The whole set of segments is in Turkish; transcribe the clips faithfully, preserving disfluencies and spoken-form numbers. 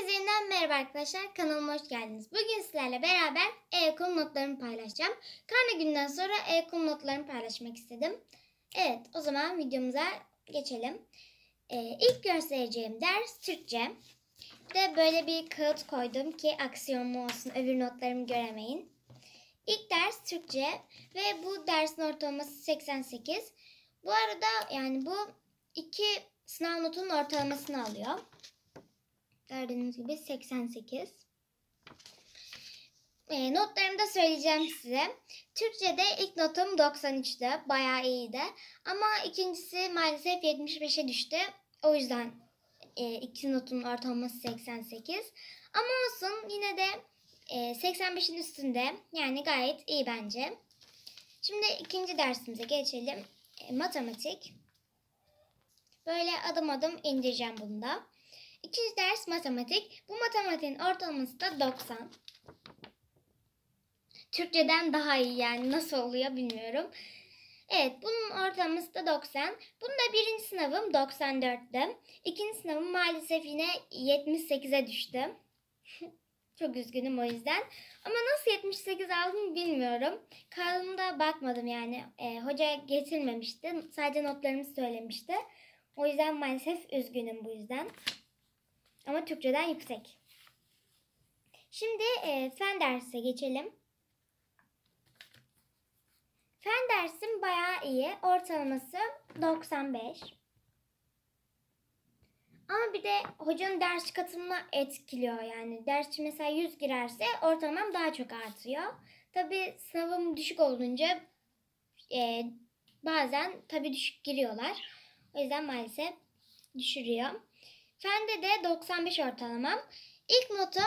Herkese yeniden merhaba arkadaşlar. Kanalıma hoş geldiniz. Bugün sizlerle beraber e-okul notlarımı paylaşacağım. Karne günden sonra e-okul notlarımı paylaşmak istedim. Evet, o zaman videomuza geçelim. Ee, ilk göstereceğim ders Türkçe. Bir de böyle bir kağıt koydum ki aksiyonlu olsun, öbür notlarımı göremeyin. İlk ders Türkçe ve bu dersin ortalaması seksen sekiz. Bu arada yani bu iki sınav notunun ortalamasını alıyor. Gördüğünüz gibi seksen sekiz. E, notlarımı da söyleyeceğim size. Türkçe'de ilk notum doksan üçtü. Bayağı iyiydi. Ama ikincisi maalesef yetmiş beşe düştü. O yüzden e, iki notun ortalaması seksen sekiz. Ama olsun, yine de e, seksen beşin üstünde. Yani gayet iyi bence. Şimdi ikinci dersimize geçelim. E, matematik. Böyle adım adım indireceğim bunu da. İkinci ders matematik. Bu matematiğin ortalaması da doksan. Türkçeden daha iyi, yani nasıl oluyor bilmiyorum. Evet, bunun ortalaması da doksan. Bunun da birinci sınavım doksan dörttü. İkinci sınavım maalesef yine yetmiş sekize düştü. Çok üzgünüm o yüzden. Ama nasıl yetmiş sekiz aldım bilmiyorum. Kağıdımda bakmadım yani. E, hoca getirmemişti. Sadece notlarımı söylemişti. O yüzden maalesef üzgünüm bu yüzden. Ama Türkçeden yüksek. Şimdi e, fen dersine geçelim. Fen dersim bayağı iyi. Ortalaması doksan beş. Ama bir de hocanın ders katılımını etkiliyor yani. Dersçi mesela yüz girerse ortalamam daha çok artıyor. Tabii sınavım düşük olunca e, bazen tabii düşük giriyorlar. O yüzden maalesef düşürüyor. Fende de doksan beş ortalamam. İlk notum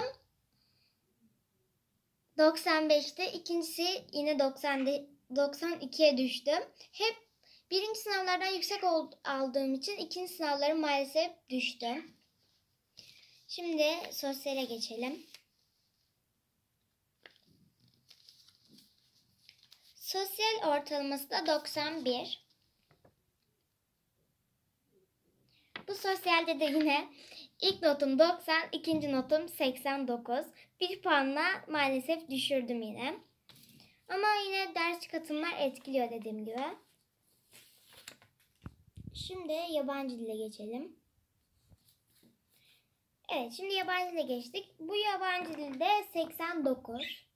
doksan beşte, ikincisi yine doksan ikiye düştüm. Hep birinci sınavlardan yüksek aldığım için ikinci sınavlarım maalesef düştü. Şimdi sosyale geçelim. Sosyal ortalaması da doksan bir. Bu sosyalde de yine ilk notum doksan, ikinci notum seksen dokuz. Bir puanla maalesef düşürdüm yine. Ama yine ders katılımlar etkiliyor dediğim gibi. Şimdi yabancı dile geçelim. Evet, şimdi yabancı dile geçtik. Bu yabancı dilde seksen dokuz.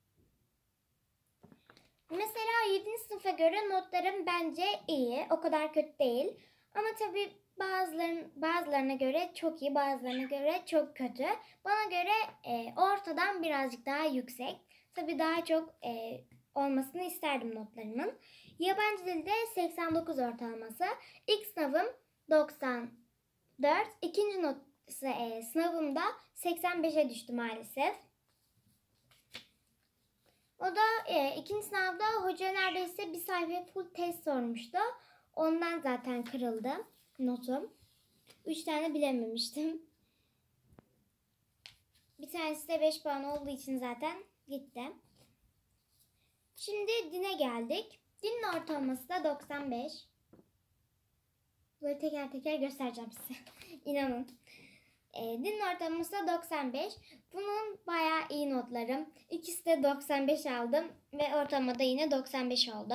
Mesela yedinci sınıfa göre notlarım bence iyi. O kadar kötü değil. Ama tabii bazıların, bazılarına göre çok iyi, bazılarına göre çok kötü. Bana göre e, ortadan birazcık daha yüksek. Tabii daha çok e, olmasını isterdim notlarımın. Yabancı dilde seksen dokuz ortalaması. İlk sınavım doksan dört. İkinci not, e, sınavımda seksen beşe düştü maalesef. O da e, ikinci sınavda hoca neredeyse bir sayfa full test sormuştu. Ondan zaten kırıldı notum. Üç tane bilememiştim. Bir tanesi de beş puan olduğu için zaten gitti. Şimdi dine geldik. Dinin ortalaması da doksan beş. Böyle teker teker göstereceğim size. İnanın. E, dinin ortalaması da doksan beş. Bunun bayağı iyi notlarım. İkisi de doksan beş aldım. Ve ortalamada yine doksan beş oldu.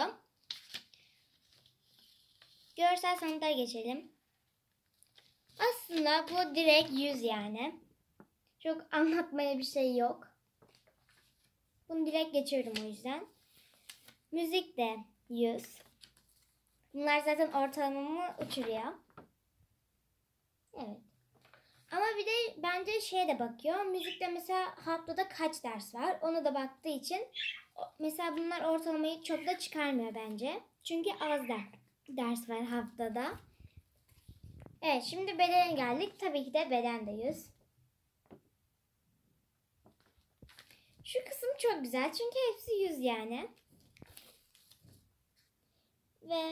Görsel sanatlara geçelim. Aslında bu direkt yüz yani. Çok anlatmaya bir şey yok. Bunu direkt geçiyorum o yüzden. Müzik de yüz. Bunlar zaten ortalamamı uçuruyor. Evet. Ama bir de bence şeye de bakıyor. Müzikte mesela haftada kaç ders var? Ona da baktığı için mesela bunlar ortalamayı çok da çıkarmıyor bence. Çünkü az da ders var haftada. Evet, şimdi bedene geldik. Tabii ki de beden de yüz. Şu kısım çok güzel çünkü hepsi yüz yani. Ve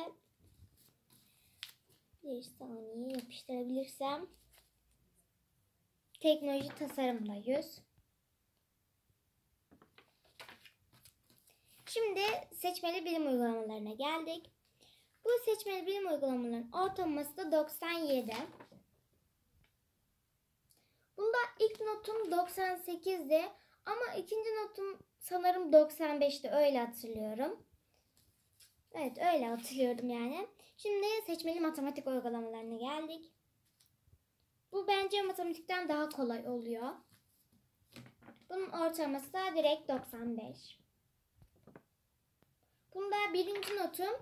bir saniye yapıştırabilirsem. Teknoloji tasarım da yüz. Şimdi seçmeli bilim uygulamalarına geldik. Bu seçmeli bilim uygulamalarının ortalaması da doksan yedi. Bunda ilk notum doksan sekizdi ama ikinci notum sanırım doksan beşti, öyle hatırlıyorum. Evet, öyle hatırlıyorum yani. Şimdi seçmeli matematik uygulamalarına geldik. Bu bence matematikten daha kolay oluyor. Bunun ortalaması da direkt doksan beş. Bunda birinci notum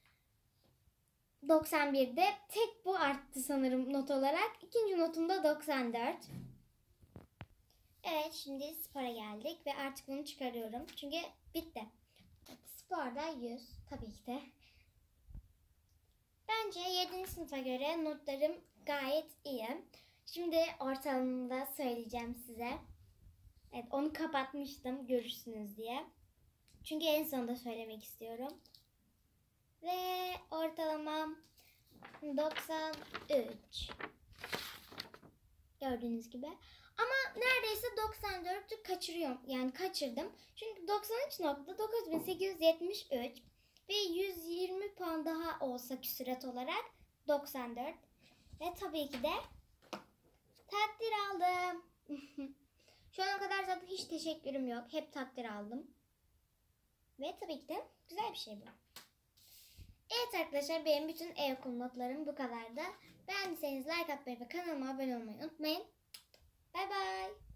doksan birde. Tek bu arttı sanırım not olarak. İkinci notum da doksan dört. Evet, şimdi spora geldik ve artık bunu çıkarıyorum. Çünkü bitti. Sporda yüz tabii ki de. Bence yedinci sınıfa göre notlarım gayet iyi. Şimdi ortalamamı da söyleyeceğim size. Evet, onu kapatmıştım görürsünüz diye. Çünkü en sonunda söylemek istiyorum. Ve ortalamam doksan üç. Gördüğünüz gibi. Ama neredeyse doksan dörtü kaçırıyorum. Yani kaçırdım. Çünkü doksan üç nokta dokuz bin sekiz yüz yetmiş üç ve yüz yirmi puan daha olsa küsurat olarak doksan dört. Ve tabii ki de takdir aldım. Şu ana kadar zaten hiç teşekkürüm yok. Hep takdir aldım. Ve tabii ki de güzel bir şey bu. Evet arkadaşlar, benim bütün e-okul notlarım bu kadardı. Beğendiyseniz like atmayı ve kanalıma abone olmayı unutmayın. Bye bye.